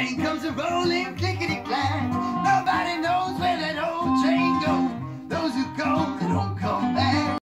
Train comes a rolling, clickety-clack. Nobody knows where that old train goes. Those who go, they don't come.